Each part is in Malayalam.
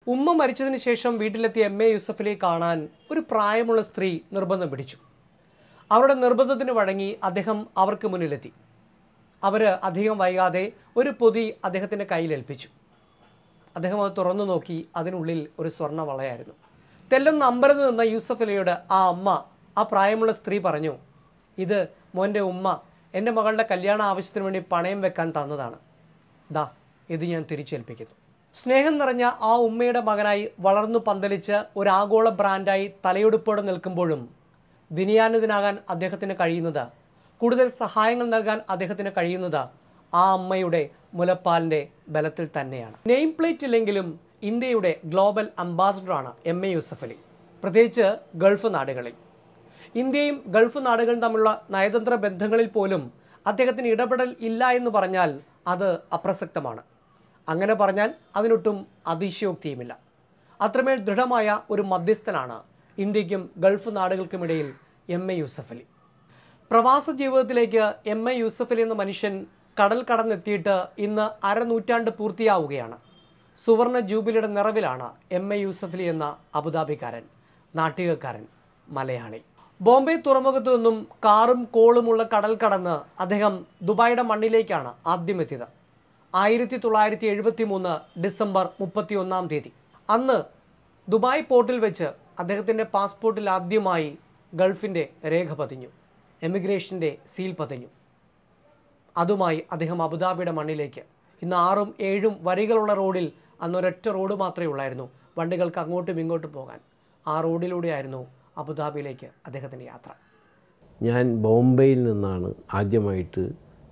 ഉമ്മ മരിച്ചതിന് ശേഷം വീട്ടിലെത്തിയ എം.എ. യൂസഫലിയെ കാണാൻ ഒരു പ്രായമുള്ള സ്ത്രീ നിർബന്ധം പിടിച്ചു. അവരുടെ നിർബന്ധത്തിന് വഴങ്ങി അദ്ദേഹം അവർക്ക് മുന്നിലെത്തി. അവർ അധികം വൈകാതെ ഒരു പൊതി അദ്ദേഹത്തിൻ്റെ കയ്യിലേൽപ്പിച്ചു. അദ്ദേഹം അത് തുറന്നു നോക്കി. അതിനുള്ളിൽ ഒരു സ്വർണ്ണ വളയായിരുന്നു. തെല്ലൊന്ന് അമ്പരന്ന് നിന്ന യൂസഫലിയോട് ആ അമ്മ, ആ പ്രായമുള്ള സ്ത്രീ പറഞ്ഞു, ഇത് മോൻ്റെ ഉമ്മ എൻ്റെ മകളുടെ കല്യാണ ആവശ്യത്തിന് വേണ്ടി പണയം വെക്കാൻ തന്നതാണ്. ദാ ഇത് ഞാൻ തിരിച്ചേൽപ്പിക്കുന്നു. സ്നേഹം നിറഞ്ഞ ആ ഉമ്മയുടെ മകനായി വളർന്നു പന്തലിച്ച് ഒരു ആഗോള ബ്രാൻഡായി തലയെടുപ്പോടെ നിൽക്കുമ്പോഴും വിനയാന്വിതനാകാൻ അദ്ദേഹത്തിന് കഴിയുന്നത്, കൂടുതൽ സഹായങ്ങൾ നൽകാൻ അദ്ദേഹത്തിന് കഴിയുന്നത് ആ അമ്മയുടെ മുലപ്പാലിൻ്റെ ബലത്തിൽ തന്നെയാണ്. നെയിം പ്ലേറ്റ് ഇല്ലെങ്കിലും ഇന്ത്യയുടെ ഗ്ലോബൽ അംബാസഡറാണ് എം.എ. യൂസഫലി, പ്രത്യേകിച്ച് ഗൾഫ് നാടുകളിൽ. ഇന്ത്യയും ഗൾഫ് നാടുകളും തമ്മിലുള്ള നയതന്ത്ര ബന്ധങ്ങളിൽ പോലും അദ്ദേഹത്തിന് ഇടപെടൽ ഇല്ല എന്ന് പറഞ്ഞാൽ അത് അപ്രസക്തമാണ്. അങ്ങനെ പറഞ്ഞാൽ അതിനൊട്ടും അതിശയോക്തിയുമില്ല. അത്രമേൽ ദൃഢമായ ഒരു മധ്യസ്ഥനാണ് ഇന്ത്യക്കും ഗൾഫ് നാടുകൾക്കുമിടയിൽ എം.എ. യൂസഫലി. പ്രവാസ ജീവിതത്തിലേക്ക് എം.എ. യൂസഫലി എന്ന മനുഷ്യൻ കടൽ കടന്നെത്തിയിട്ട് ഇന്ന് അരനൂറ്റാണ്ട് പൂർത്തിയാവുകയാണ്. സുവർണ ജൂബിലിയുടെ നിറവിലാണ് എം.എ. യൂസഫലി എന്ന അബുദാബിക്കാരൻ, നാട്ടികക്കാരൻ, മലയാളി. ബോംബെ തുറമുഖത്തു നിന്നും കാറും കോളുമുള്ള കടൽ കടന്ന് അദ്ദേഹം ദുബായിയുടെ മണ്ണിലേക്കാണ് ആദ്യം എത്തിയത്. 1973 ഡിസംബർ 31 അന്ന് ദുബായ് പോർട്ടിൽ വെച്ച് അദ്ദേഹത്തിൻ്റെ പാസ്പോർട്ടിൽ ആദ്യമായി ഗൾഫിൻ്റെ രേഖ പതിഞ്ഞു, എമിഗ്രേഷൻ്റെ സീൽ പതിഞ്ഞു. അതുമായി അദ്ദേഹം അബുദാബിയുടെ മണ്ണിലേക്ക്. ഇന്ന് 6ഉം 7ഉം വരികളുള്ള റോഡിൽ അന്നൊരൊറ്റ റോഡ് മാത്രമേ ഉള്ളായിരുന്നു വണ്ടികൾക്ക് അങ്ങോട്ടും ഇങ്ങോട്ടും പോകാൻ. ആ റോഡിലൂടെയായിരുന്നു അബുദാബിയിലേക്ക് അദ്ദേഹത്തിൻ്റെ യാത്ര. ഞാൻ ബോംബെയിൽ നിന്നാണ് ആദ്യമായിട്ട്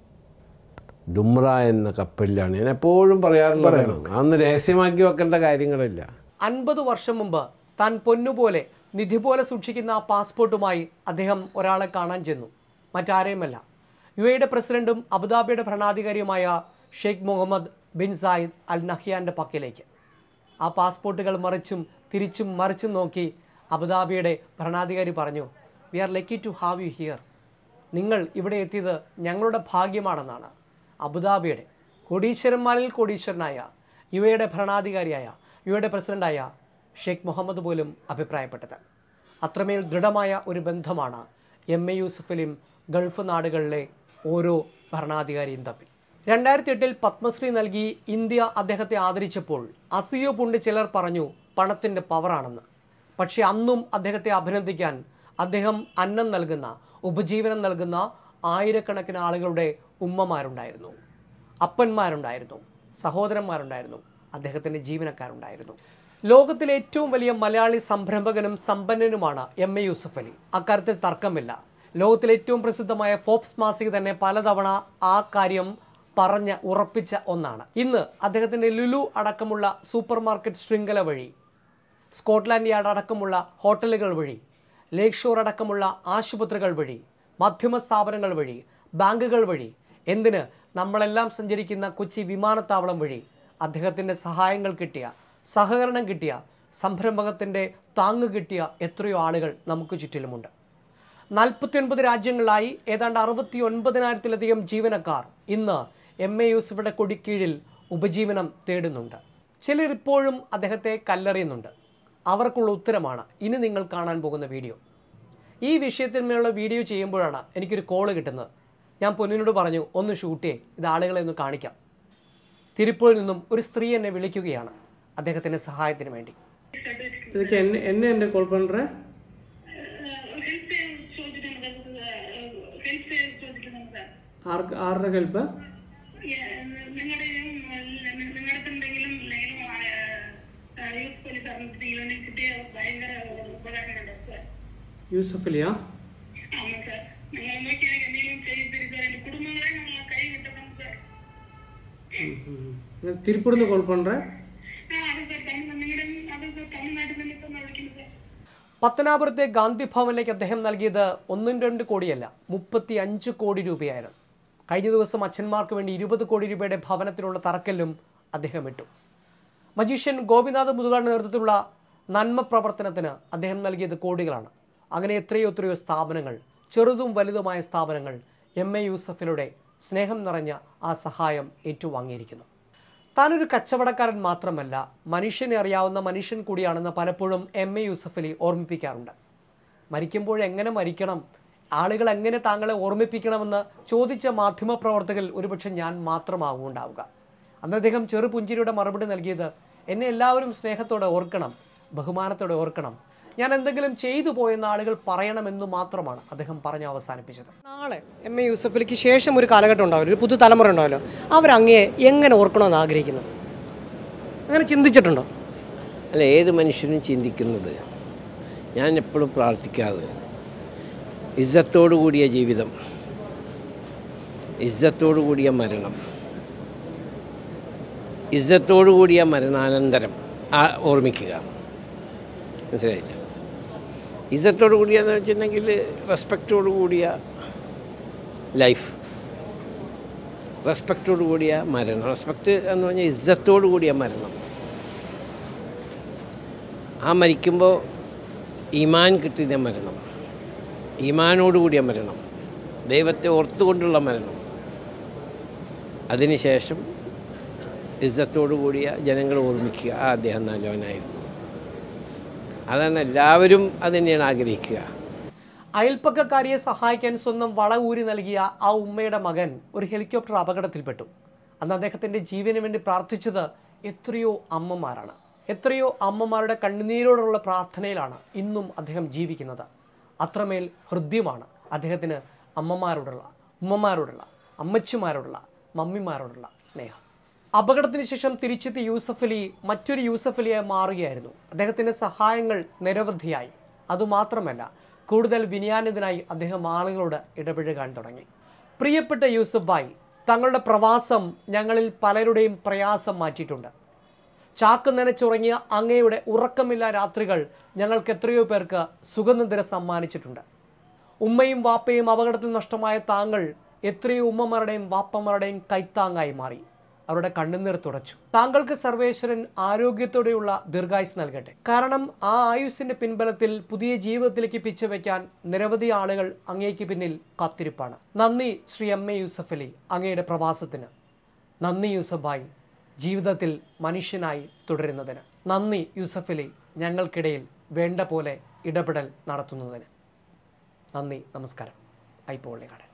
ഡുംറ എന്ന കപ്പലിലാണ്. ഞാൻ എപ്പോഴും പറയാറുള്ളത്, അന്ന് രഹസ്യമാക്കി വെക്കേണ്ട കാര്യങ്ങളില്ല. 50 വർഷം മുമ്പ് താൻ പൊന്നുപോലെ നിധി പോലെ സൂക്ഷിക്കുന്ന ആ പാസ്പോർട്ടുമായി അദ്ദേഹം ഒരാളെ കാണാൻ ചെന്നു. മറ്റാരെയുമല്ല, യുഎഇയുടെ പ്രസിഡന്റും അബുദാബിയുടെ ഭരണാധികാരിയുമായ Sheikh Mohamed bin Zayed Al നഹ്യാൻ്റെ പക്കലേക്ക്. ആ പാസ്പോർട്ടുകൾ മറിച്ചും തിരിച്ചും മറിച്ചും നോക്കി അബുദാബിയുടെ ഭരണാധികാരി പറഞ്ഞു, we are lucky to have you here. നിങ്ങൾ ഇവിടെ എത്തിയത് ഞങ്ങളുടെ ഭാഗ്യമാണെന്നാണ് അബുദാബിയുടെ കോടീശ്വരന്മാരിൽ കോടീശ്വരനായ യുഎഇയുടെ ഭരണാധികാരിയായ യുഎഇയുടെ പ്രസിഡന്റായ ഷെയ്ഖ് മുഹമ്മദ് പോലും അഭിപ്രായപ്പെട്ടത്. അത്രമേൽ ദൃഢമായ ഒരു ബന്ധമാണ് എം.എ. യൂസഫലിയും ഗൾഫ് നാടുകളിലെ ഓരോ ഭരണാധികാരിയും തമ്മിൽ. 2008 പത്മശ്രീ നൽകി ഇന്ത്യ അദ്ദേഹത്തെ ആദരിച്ചപ്പോൾ അസൂയ പൂണ്ട് ചിലർ പറഞ്ഞു പണത്തിൻ്റെ പവറാണെന്ന്. പക്ഷേ അന്നും അദ്ദേഹത്തെ അഭിനന്ദിക്കാൻ അദ്ദേഹം അന്നം നൽകുന്ന, ഉപജീവനം നൽകുന്ന ആയിരക്കണക്കിന് ആളുകളുടെ ഉമ്മമാരുണ്ടായിരുന്നു, അപ്പന്മാരുണ്ടായിരുന്നു, സഹോദരന്മാരുണ്ടായിരുന്നു, അദ്ദേഹത്തിൻ്റെ ജീവനക്കാരുണ്ടായിരുന്നു. ലോകത്തിലെ ഏറ്റവും വലിയ മലയാളി സംരംഭകനും സമ്പന്നനുമാണ് എം.എ. യൂസഫലി. അക്കാര്യത്തിൽ തർക്കമില്ല. ലോകത്തിലെ ഏറ്റവും പ്രസിദ്ധമായ ഫോബ്സ് മാസിക തന്നെ പലതവണ ആ കാര്യം പറഞ്ഞ് ഉറപ്പിച്ച ഒന്നാണ്. ഇന്ന് അദ്ദേഹത്തിൻ്റെ ലുലു അടക്കമുള്ള സൂപ്പർ മാർക്കറ്റ് ശൃംഖല വഴി, സ്കോട്ട്ലാൻഡ് യാർഡ് അടക്കമുള്ള ഹോട്ടലുകൾ വഴി, ലേക്ക് ഷോർ അടക്കമുള്ള ആശുപത്രികൾ വഴി, മാധ്യമ സ്ഥാപനങ്ങൾ വഴി, ബാങ്കുകൾ വഴി, എന്തിന് നമ്മളെല്ലാം സഞ്ചരിക്കുന്ന കൊച്ചി വിമാനത്താവളം വഴി അദ്ദേഹത്തിൻ്റെ സഹായങ്ങൾ കിട്ടിയ, സഹകരണം കിട്ടിയ, സംരംഭകത്തിൻ്റെ താങ്ങ് കിട്ടിയ എത്രയോ ആളുകൾ നമുക്ക് ചുറ്റിലുമുണ്ട്. 49 രാജ്യങ്ങളിലായി ഏതാണ്ട് 69,000-ലധികം ജീവനക്കാർ ഇന്ന് എം.എ. യൂസഫിയുടെ കൊടിക്കീഴിൽ ഉപജീവനം തേടുന്നുണ്ട്. ചിലർ ഇപ്പോഴും അദ്ദേഹത്തെ കല്ലെറിയുന്നുണ്ട്. അവർക്കുള്ള ഉത്തരമാണ് ഇനി നിങ്ങൾ കാണാൻ പോകുന്ന വീഡിയോ. ഈ വിഷയത്തിന്മേലുള്ള വീഡിയോ ചെയ്യുമ്പോഴാണ് എനിക്കൊരു കോള് കിട്ടുന്നത്. ഞാൻ പൊന്നിനോട് പറഞ്ഞു, ഒന്ന് ഷൂട്ട് ചെയ്യേ, ഇത് ആളുകളെ ഒന്ന് കാണിക്കാം. തിരുപ്പൂരിൽ നിന്നും ഒരു സ്ത്രീ എന്നെ വിളിക്കുകയാണ് അദ്ദേഹത്തിൻ്റെ സഹായത്തിന് വേണ്ടി. ഇതൊക്കെ എന്നെ കോൾ പண்ற ആരുടെ ഹെൽപ്പ്? യൂസഫലിയാ? തിരുപ്പൂരിൽ നിന്ന് കോൾ പண்ற? പത്തനാപുരത്തെ ഗാന്ധി ഭവനിലേക്ക് അദ്ദേഹം നൽകിയത് 1-2 കോടിയല്ല, 35 കോടി രൂപയായിരുന്നു. കഴിഞ്ഞ ദിവസം അച്ഛന്മാർക്ക് വേണ്ടി 20 കോടി രൂപയുടെ ഭവനത്തിലുള്ള തറക്കല്ലും അദ്ദേഹം ഇട്ടു. മജീഷ്യൻ ഗോപിനാഥ് മുതുകാടിന്റെ നേതൃത്വത്തിലുള്ള നന്മ പ്രവർത്തനത്തിന് അദ്ദേഹം നൽകിയത് കോടികളാണ്. അങ്ങനെ എത്രയോ സ്ഥാപനങ്ങൾ, ചെറുതും വലുതുമായ സ്ഥാപനങ്ങൾ എം.എ. യൂസഫിലൂടെ സ്നേഹം നിറഞ്ഞ ആ സഹായം ഏറ്റുവാങ്ങിയിരിക്കുന്നു. താനൊരു കച്ചവടക്കാരൻ മാത്രമല്ല, മനുഷ്യനെ അറിയാവുന്ന മനുഷ്യൻ കൂടിയാണെന്ന് പലപ്പോഴും MA യൂസഫ് അലി ഓർമ്മിപ്പിക്കാറുണ്ട്. മരിക്കുമ്പോൾ എങ്ങനെ മരിക്കണം, ആളുകൾ എങ്ങനെ താങ്കളെ ഓർമ്മിപ്പിക്കണമെന്ന് ചോദിച്ച മാധ്യമപ്രവർത്തകരിൽ ഒരുപക്ഷെ ഞാൻ മാത്രമാവും ഉണ്ടാവുക. അന്ന് അദ്ദേഹം ചെറുപുഞ്ചിരിയുടെ മറുപടി നൽകിയത്, എന്നെ എല്ലാവരും സ്നേഹത്തോടെ ഓർക്കണം, ബഹുമാനത്തോടെ ഓർക്കണം, ഞാൻ എന്തെങ്കിലും ചെയ്തു പോയെന്ന ആളുകൾ പറയണമെന്ന് മാത്രമാണ് അദ്ദേഹം പറഞ്ഞ് അവസാനിപ്പിച്ചത്. നാളെ MA യൂസഫ് അലിക്ക് ശേഷം ഒരു കാലഘട്ടം ഉണ്ടാവില്ല, ഒരു പുതുതലമുറ ഉണ്ടാവില്ലോ, അവരങ്ങയെ എങ്ങനെ ഓർക്കണമെന്ന് ആഗ്രഹിക്കുന്നത്? അങ്ങനെ ചിന്തിച്ചിട്ടുണ്ടോ? അല്ല, ഏത് മനുഷ്യനും ചിന്തിക്കുന്നത്, ഞാൻ എപ്പോഴും പ്രാർത്ഥിക്കാതെ ഇസ്സത്തോടു കൂടിയ ജീവിതം, ഇസ്സത്തോടു കൂടിയ മരണം, ഇസ്സത്തോടു കൂടിയ മരണാനന്തരം ഓർമ്മിക്കുക. മനസ്സിലായില്ല? ഇസ്സത്തോടു കൂടിയെന്ന് വെച്ചിട്ടുണ്ടെങ്കിൽ റെസ്പെക്റ്റോടു കൂടിയ ലൈഫ്, റെസ്പെക്റ്റോടു കൂടിയ മരണം. റെസ്പെക്റ്റ് എന്ന് പറഞ്ഞാൽ ഇസ്സത്തോടു കൂടിയ മരണം. ആ മരിക്കുമ്പോൾ ഈമാൻ കിട്ടിയ മരണം, ഈമാനോടുകൂടിയ മരണം, ദൈവത്തെ ഓർത്തുകൊണ്ടുള്ള മരണം. അതിനുശേഷം ഇസ്സത്തോടു കൂടിയ ജനങ്ങൾ ഓർമ്മിക്കുക, അദ്ദേഹം നല്ലവനായിരുന്നു. അതാണ് എല്ലാവരും അത് തന്നെയാണ് ആഗ്രഹിക്കുക. അയൽപ്പക്കക്കാരിയെ സഹായിക്കാൻ സ്വന്തം വള ഊരി നൽകിയ ആ ഉമ്മയുടെ മകൻ ഒരു ഹെലികോപ്റ്റർ അപകടത്തിൽപ്പെട്ടു. അന്ന് അദ്ദേഹത്തിൻ്റെ ജീവന് വേണ്ടി പ്രാർത്ഥിച്ചത് എത്രയോ അമ്മമാരാണ്. എത്രയോ അമ്മമാരുടെ കണ്ണുനീരോടുള്ള പ്രാർത്ഥനയിലാണ് ഇന്നും അദ്ദേഹം ജീവിക്കുന്നത്. അത്രമേൽ ഹൃദ്യമാണ് അദ്ദേഹത്തിന് അമ്മമാരോടുള്ള, ഉമ്മമാരോടുള്ള, അമ്മച്ചിമാരോടുള്ള, മമ്മിമാരോടുള്ള സ്നേഹം. അപകടത്തിന് ശേഷം തിരിച്ചെത്തിയ യൂസഫ് അലി മറ്റൊരു യൂസഫ് അലിയായി മാറുകയായിരുന്നു. അദ്ദേഹത്തിൻ്റെ സഹായങ്ങൾ നിരവധിയായി. അതുമാത്രമല്ല, കൂടുതൽ വിനയാന്വിതനായി അദ്ദേഹം ആളുകളോട് ഇടപഴകാൻ തുടങ്ങി. പ്രിയപ്പെട്ട യൂസഫ് ഭായ്, തങ്ങളുടെ പ്രവാസം ഞങ്ങളിൽ പലരുടെയും പ്രയാസം മാറ്റിയിട്ടുണ്ട്. ചാക്ക് നനച്ചുറങ്ങിയ അങ്ങയുടെ ഉറക്കമില്ലാ രാത്രികൾ ഞങ്ങൾക്ക് എത്രയോ പേർക്ക് സുഖനിദ്ര സമ്മാനിച്ചിട്ടുണ്ട്. ഉമ്മയും വാപ്പയും അപകടത്തിൽ നഷ്ടമായ താങ്കൾ എത്രയോ ഉമ്മമാരുടെയും വാപ്പമാരുടെയും കൈത്താങ്ങായി മാറി. അവരുടെ കണ്ണുനീർ തുടച്ചു. താങ്കൾക്ക് സർവേശ്വരൻ ആരോഗ്യത്തോടെയുള്ള ദീർഘായുസ് നൽകട്ടെ. കാരണം ആ ആയുസ്സിന്റെ പിൻബലത്തിൽ പുതിയ ജീവിതത്തിലേക്ക് പിച്ചവെക്കാൻ നിരവധി ആളുകൾ അങ്ങേക്ക് പിന്നിൽ കാത്തിരിപ്പാണ്. നന്ദി ശ്രീ MA യൂസഫ് അലി അങ്ങയുടെ പ്രവാസത്തിന്. നന്ദി യൂസഫ് ഭായ്, ജീവിതത്തിൽ മനുഷ്യനായി തുടരുന്നതിന്. നന്ദി യൂസഫ് അലി, ഞങ്ങൾക്കിടയിൽ വേണ്ട പോലെ ഇടപെടൽ നടത്തുന്നതിന്. നന്ദി, നമസ്കാരം. ഐ പോളിക്കാട്.